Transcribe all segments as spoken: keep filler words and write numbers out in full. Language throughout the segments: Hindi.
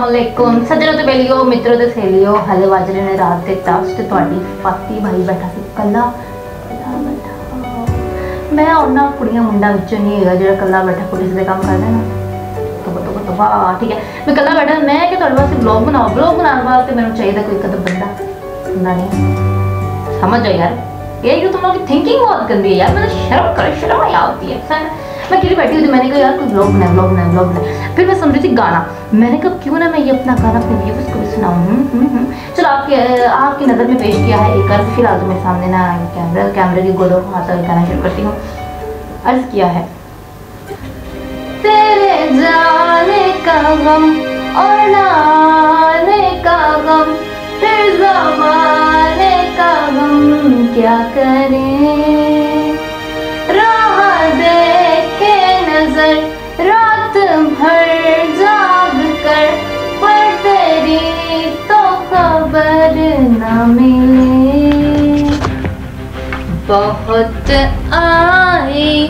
अस्सलामुअलैकुम सज्जनों ते बेलियो मित्रों ते सहेलियो हले वज रहे ने रात के दस ते तुहाडी फाती भाई बैठा सी कला बैठा। मैं उन्हां कुड़ियां मुंडा विचों नहीं हैगा जिहड़ा कला बैठा पुलिस दे काम करदा ना तो तो तो वाह ठीक है मैं कला बैठा मैं कि तुहाडे वास्ते ब्लॉग बनाओ ब्लॉग बनाने वास्ते मैनूं चाहिए कोई कदम बंदा ना नहीं समझ जाओ यार ये जो तुम लोग की थिंकिंग बहुत गंदी है यार मतलब शर्म करो शर्म आ आती है। मैं अकेली बैठी हुई थी मैंने कहा यार कोई ब्लॉग बनाए ब्लॉग बनाए ब्लॉग बनाए फिर मैं सुन रही थी गाना मैंने कहा क्यों ना मैं ये अपना गाना अपने व्यूअर्स को भी सुनाऊं। चलो आपके आपकी नज़र में पेश किया है एक अर्ज फिलहाल तो मेरे सामने ना कैमरा कैमरे की गोदों को हाथ गाना शुरू करती हूँ। अर्ज किया है तेरे जाने का गम और नाने का गम फिर ज़माने का गम क्या करें राह देखे नजर रात भर जाग कर पर तेरी तो खबर न मिले। बहुत आई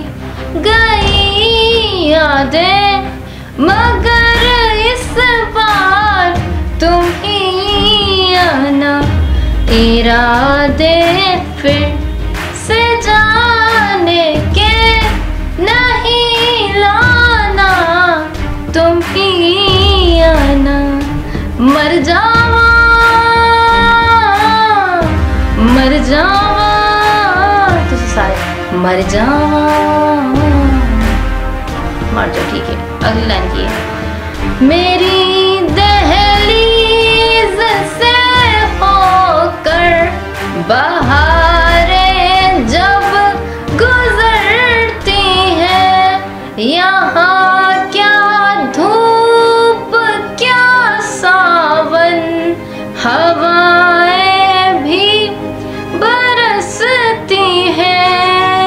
गई यादें मगर इस बार तुम ही आना इरादे फिर से जाने के नहीं लाना तुम ही आना मर जावा मर जावा तुझे सारे मर जावा मर जाओ ठीक है। अगली लाइन की है मेरी दहलीज से होकर बहारें जब गुजरती हैं यहाँ क्या धूप क्या सावन हवाएं भी बरसती हैं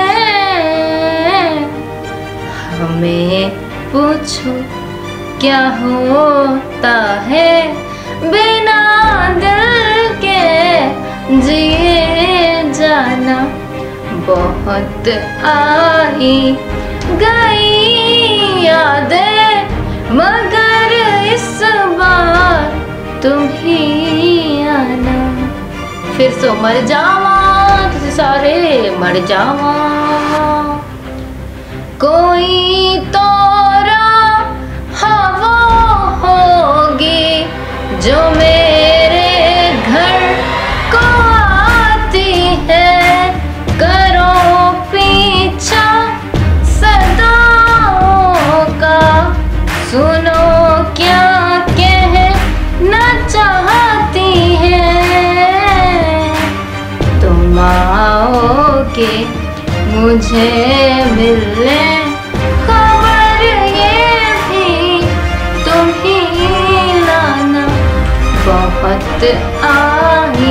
हमें पूछो क्या होता है बिना दिल के जिए जाना। बहुत आई गई यादें मगर इस बार तुम ही आना फिर सो मर जावा तुझे सारे मर जावा कोई तो हवा होगी जो मेरे घर को आती है करो पीछा सदाओं का सुनो क्या कहना चाहती है तुम आओगे मुझे मिलने खबर ये भी तुम ही लाना। बहुत आई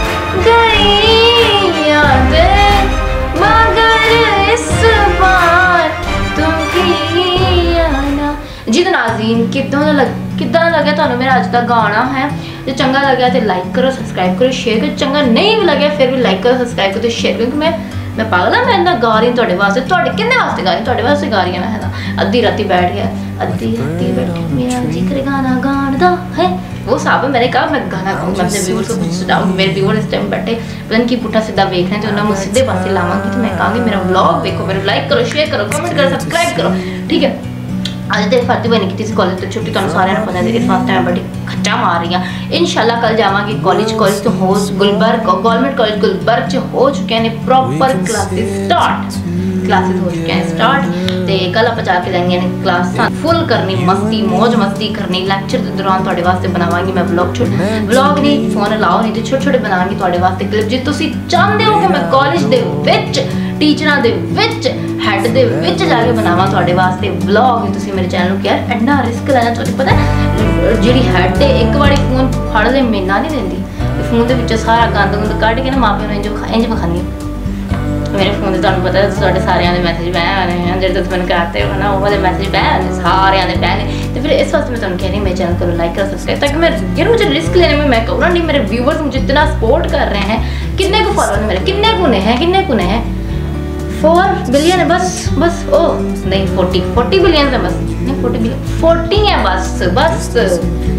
गई यादें मगर इस बार तुम ही आना। जी तो नाज़रीन कितना लग कितना लगे तो मेरा अज का गाना है जो चंगा लगे तो लाइक करो सब्सक्राइब करो शेयर करो चंगा नहीं भी लगे फिर भी लाइक करो सब्सक्राइब करो तो शेयर क्योंकि मैं मैं पागल हाँ मैं इन्ना गा रही तुहाडे वास्ते तुहाडे किन्ने वास्ते गा रही तुहाडे वास्ते गा रही है मैं है ना। अद्धी राती बैठ गया अद्धी राती बैठ मेरा जिक्र गाना गान दा है वो साहब मैंने कहा मैं गाना गाऊँ मैं अपने व्यूअर्स को सुनाऊँ मेरे व्यूअर इस टाइम बैठे पता की पुट्ठा सीधा देख रहे हैं तो उन्हें मुझे सीधे पासे लावांगी तो मैं कहूँगी मेरा व्लॉग देखो मेरे लाइक करो शेयर करो कमेंट करो सब्सक्राइब करो ठीक है। अज तक फाती भाई ने की कॉलेज तो छुट्टी तुम सारे पता है इस वास्ते मैं बड़ी खच्चा मार रही हूँ। इंशाल्लाह कल जावांगी कॉलेज कॉलेज तो हो गुलबर्ग गवर्नमेंट कॉलेज गुलबर्ग च हो चुके हैं प्रॉपर क्लासेस स्टार्ट क्लासेस हो चुके हैं स्टार्ट तो कल आप जाके जाएंगे क्लास फुल करनी मस्ती मौज मस्ती करनी लैक्चर के दौरान तुहाडे वास्ते बनावांगी मैं व्लॉग छोट व्लॉग नहीं फोन लाओ नहीं तो छोटे छोटे बनावांगी तुहाडे वास्ते क्लिप जे तुसीं चाहते हो कि मैं college they which टीचरां they which had they विच जाके बनावा तुहाडे वास्ते व्लॉग तुसीं मेरे चैनल को यार इन्ना रिस्क लेना तुहानूं पता जिहड़ी हैड एक बारी फोन फड़ ले महीना नहीं देंदी फोन दे विच सारा गंद गुंद कढ के ना मां प्यो नूं इंज इंज विखानी मेरे फोन से तुहानूं पता तुहाडे सारिਆਂ ਦੇ मैसेज बह आने हैं ਜਿਹੜੇ ਤੁਸੀਂ ਮੈਨੂੰ करते हो ना वो वाले मैसेज बह आने सारिਆਂ ਦੇ बह ने तो फिर इस वास्ते मैं तुहानूं कह रही मेरे चैनल को लाइक करो सब्सक्राइब ताकि मैं यार मुझे रिस्क लेने में मैं कहूँ ना नहीं मेरे व्यूवर्स मुझे इतना सपोर्ट कर रहे हैं कितने को फॉलोअर मेरे कितने गुने हैं कितने गुने हैं फोर बिलियन है बस बस ओ नहीं फोर्टी फोर्टी बिलियन है बस नहीं फोर्टी बिलियन फोर्टी है बस बस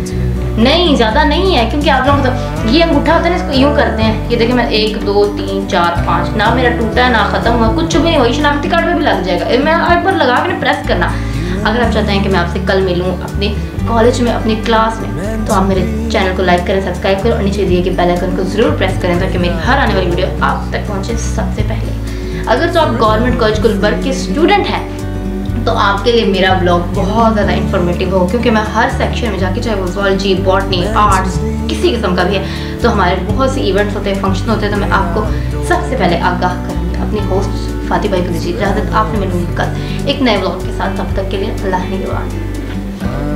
नहीं, ज़्यादा नहीं है, क्योंकि आप लोग तो ये अंगूठा होता है ना, इसको यूँ करते हैं। ये देखिए मैं एक दो तीन चार पाँच, ना मेरा टूटा है ना ख़त्म हुआ, कुछ भी नहीं हुआ। शनाख्ती कार्ड पे भी लग जाएगा। मैं एक बार लगा के प्रेस करना। अगर आप चाहते हैं कि मैं आपसे कल मिलूँ अपने कॉलेज में, अपनी क्लास में, तो आप मेरे चैनल को लाइक करें, सब्सक्राइब करें और नीचे दिए कि बेल आइकन को ज़रूर प्रेस करें ताकि मेरी हर आने वाली वीडियो आप तक पहुँचे सबसे पहले। अगर तो आप गवर्नमेंट कॉलेज गुलबर्ग के स्टूडेंट हैं तो आपके लिए मेरा ब्लॉग बहुत ज़्यादा इन्फॉर्मेटिव हो, क्योंकि मैं हर सेक्शन में जाके, चाहे वो ज़ूलॉजी, बॉटनी, आर्ट्स, किसी किस्म का भी है, तो हमारे बहुत से इवेंट्स होते हैं, फंक्शन होते हैं, तो मैं आपको सबसे पहले आगाह करूँगी। अपनी होस्ट फाती भाई को दीजिए इजाज़त। आपने मिलूंगी कल एक नए ब्लॉग के साथ। तब तक के लिए अल्लाह निगहबान।